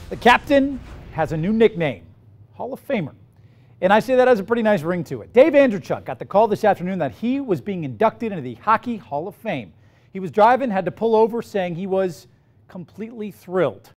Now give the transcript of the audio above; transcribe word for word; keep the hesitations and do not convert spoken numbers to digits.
The captain has a new nickname, Hall of Famer. And I say that has a pretty nice ring to it. Dave Andreychuk got the call this afternoon that he was being inducted into the Hockey Hall of Fame. He was driving, had to pull over, saying he was completely thrilled.